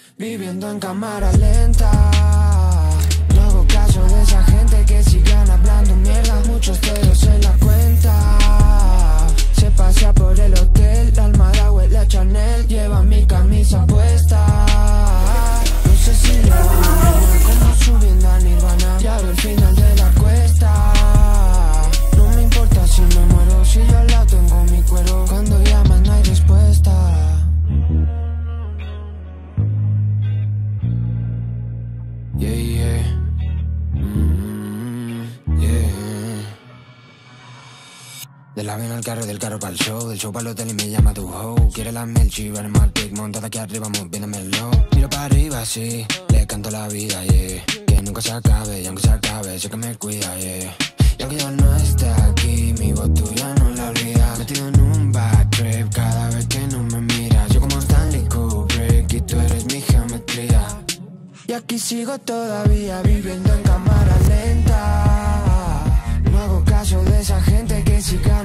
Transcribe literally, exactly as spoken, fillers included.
Viviendo en cámara lenta. No hago caso de esa gente que sigan hablando mierda. Muchos ceros en la cuenta. Se pasea por el hotel, la almohada huele a Chanel. Lleva mi camisa puesta. No sé si le va mañana, como subiendo a Nirvana. Ya veo el final de la cuesta. No me importa si me muero, si yo la tengo en mi cuero. Cuando llaman no hay respuesta. Yeah, yeah. Mm, yeah. Del avión al carro, del carro para el show, del show para el hotel y me llama tu hoe. Quiere la Melchi, ver el Malpic, montada aquí arriba moviéndomelo. Miro para arriba, sí, le canto la vida, yeah. Que nunca se acabe, y aunque se acabe, sé que me cuida, yeah. Y aunque ya no esté aquí, mi voz tuya no la olvida. Metido en un bad trip cada vez que no me miras. Yo como Stanley Kubrick y tú eres mi geometría. Y aquí sigo todavía viviendo en cámara lenta. No hago caso de esa gente que siga